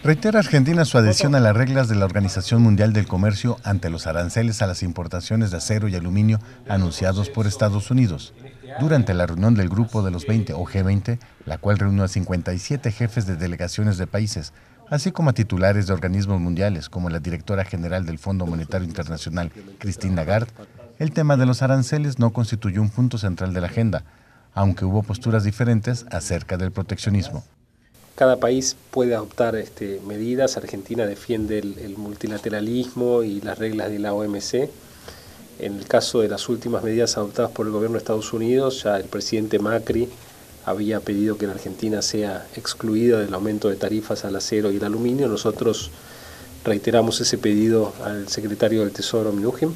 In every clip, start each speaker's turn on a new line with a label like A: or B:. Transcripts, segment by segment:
A: Reitera Argentina su adhesión a las reglas de la Organización Mundial del Comercio ante los aranceles a las importaciones de acero y aluminio anunciados por Estados Unidos. Durante la reunión del Grupo de los 20 o G20, la cual reunió a 57 jefes de delegaciones de países, así como a titulares de organismos mundiales como la directora general del Fondo Monetario Internacional, Christine Lagarde, el tema de los aranceles no constituyó un punto central de la agenda, aunque hubo posturas diferentes acerca del proteccionismo.
B: Cada país puede adoptar medidas. Argentina defiende el multilateralismo y las reglas de la OMC. En el caso de las últimas medidas adoptadas por el gobierno de Estados Unidos, ya el presidente Macri había pedido que la Argentina sea excluida del aumento de tarifas al acero y el aluminio. Nosotros reiteramos ese pedido al secretario del Tesoro, Mnuchin.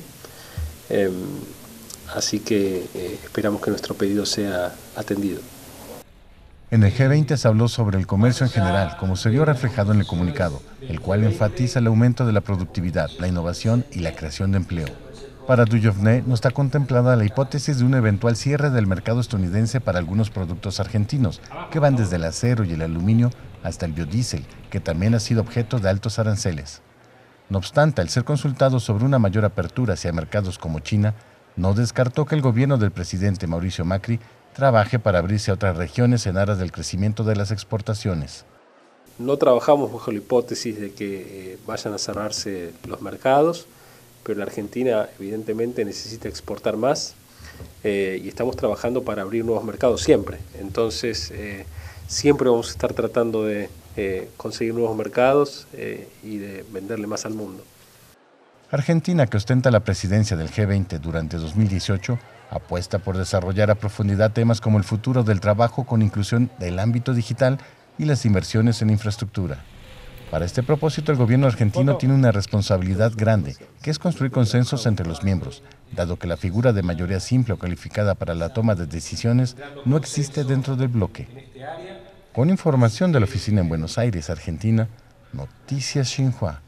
B: Así que esperamos que nuestro pedido sea atendido.
A: En el G20 se habló sobre el comercio en general, como se vio reflejado en el comunicado, el cual enfatiza el aumento de la productividad, la innovación y la creación de empleo. Para Dujovne no está contemplada la hipótesis de un eventual cierre del mercado estadounidense para algunos productos argentinos, que van desde el acero y el aluminio hasta el biodiesel, que también ha sido objeto de altos aranceles. No obstante, al ser consultado sobre una mayor apertura hacia mercados como China, no descartó que el gobierno del presidente Mauricio Macri trabaje para abrirse a otras regiones en aras del crecimiento de las exportaciones.
B: No trabajamos bajo la hipótesis de que vayan a cerrarse los mercados, pero la Argentina evidentemente necesita exportar más y estamos trabajando para abrir nuevos mercados siempre. Entonces, siempre vamos a estar tratando de conseguir nuevos mercados y de venderle más al mundo.
A: Argentina, que ostenta la presidencia del G20 durante 2018, apuesta por desarrollar a profundidad temas como el futuro del trabajo con inclusión del ámbito digital y las inversiones en infraestructura. Para este propósito, el gobierno argentino tiene una responsabilidad grande, que es construir consensos entre los miembros, dado que la figura de mayoría simple o calificada para la toma de decisiones no existe dentro del bloque. Con información de la oficina en Buenos Aires, Argentina, Noticias Xinhua.